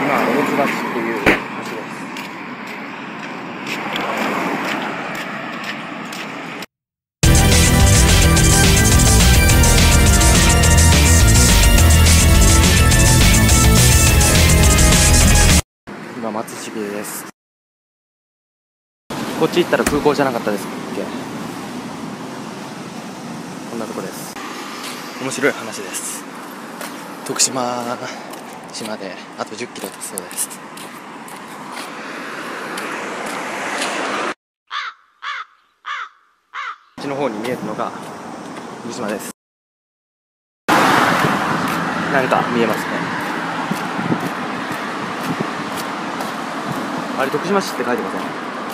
今は大津橋っていう橋です。今松重です。こっち行ったら空港じゃなかったですっけ。こんなとこです。面白い話です。徳島島であと10キロだそうです。こっちの方に見えるのが徳島です。なんか見えますね。あれ徳島市って書いてません？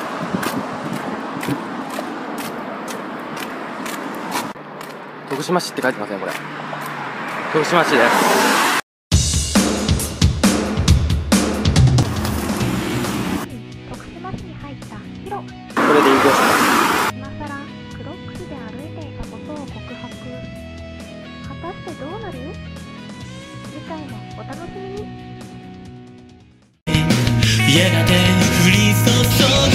徳島市って書いてませんこれ。徳島市です。 徳島市に入ったヒロ。 これで移動します。 今さらクロックスで歩いていたことを告白。果たしてどうなる？次回もお楽しみに。 やがて降り注ぐ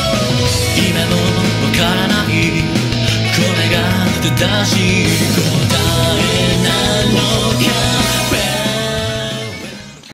今もわからないこれが正しいこと